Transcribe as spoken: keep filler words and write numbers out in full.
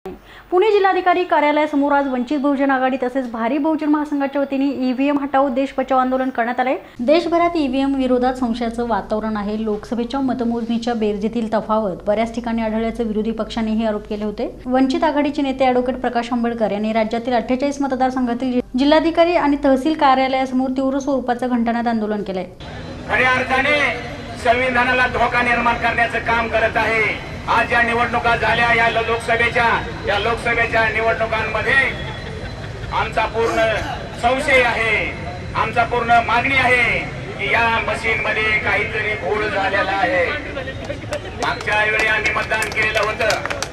पुणे जिल्हाधिकारी कार्यालयासमोर आज वंचित बहुजन आघाडी तसेच भारी बहुजन महासंघाच्या वतीने ईव्हीएम हटाओ देश बचाओ आंदोलन करण्यात आले। देशभरात ईव्हीएम विरोधात संशयाचं वातावरण आहे। लोकसभेच्या मतमोजणीच्या बेरजेतील तफावत बऱ्याच ठिकाणी आढळल्याचे विरोधी पक्षांनीही आरोप केले होते। वंचित आघाडीचे नेते ॲडव्होकेट प्रकाश आंबेडकर यांनी राज्यातील अठ्ठेचाळीस मतदारसंघातील जिल्हाधिकारी आणि तहसील कार्यालयासमोर तीव्र स्वरूपाचं घंटानाद आंदोलन केले। खऱ्या अर्थाने संविधानाला धोका निर्माण करण्याचं काम करत आहे। आज या निवडणुका झाल्या, या लोकसभेच्या या लोकसभेच्या निवडणुकांमध्ये आमचा पूर्ण संशय आहे, आमचा पूर्ण मागणी आहे की या मशीन मध्ये काहीतरी घोळ झालेला आहे। मागच्या वेळी आम्ही मतदान केलेलं होतं,